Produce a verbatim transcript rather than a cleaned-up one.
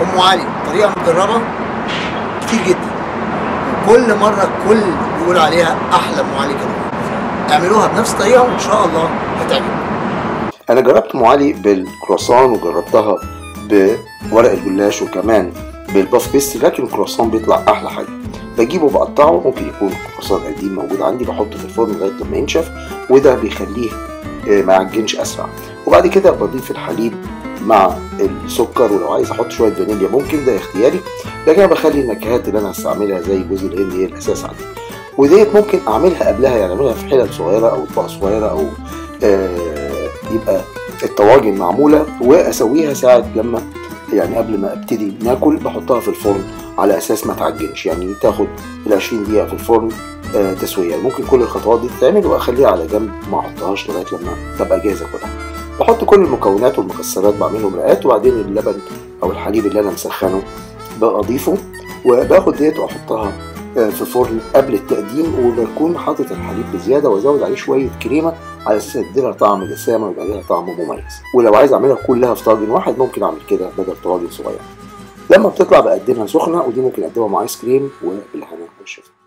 ام علي طريقه مجربه كتير جدا، وكل مره الكل بيقول عليها احلى ام علي كده. اعملوها بنفس الطريقه وان شاء الله هتعجبكم. انا جربت ام علي بالكرواسون وجربتها بورق الجلاش وكمان بالباف بيستي، لكن الكرواسون بيطلع احلى حاجه. بجيبه بقطعه، ممكن يكون كرواسون قديم موجود عندي، بحطه في الفرن لغايه لما ينشف، وده بيخليه ما يعجنش اسرع. وبعد كده بضيف الحليب مع السكر، ولو عايز احط شويه فانيليا ممكن، ده اختياري، لكن انا بخلي النكهات اللي انا هستعملها زي جوز الهند هي الاساس عندي. وديت ممكن اعملها قبلها، يعني اعملها في حلل صغيره او اطباق صغيره، او آه يبقى الطواجن معموله واسويها ساعه لما يعني قبل ما ابتدي ناكل، بحطها في الفرن على اساس ما تعجنش، يعني تاخد ال عشرين دقيقه في الفرن آه تسويه. يعني ممكن كل الخطوات دي تتعمل واخليها على جنب، ما احطهاش لغايه لما تبقى جاهزه كلها. بحط كل المكونات والمكسرات، بعملهم رقات، وبعدين اللبن او الحليب اللي انا مسخنه بضيفه، وباخد ديت واحطها في فرن قبل التقديم، وبكون حاطط الحليب بزياده وازود عليه شويه كريمه على اساس اديلها طعم دسامه ويبقى ليها طعم مميز. ولو عايز اعملها كلها في طاجن واحد ممكن اعمل كده بدل طواجن صغيره. لما بتطلع بقدمها سخنه، ودي ممكن اقدمها مع ايس كريم وبالهنا والشفا.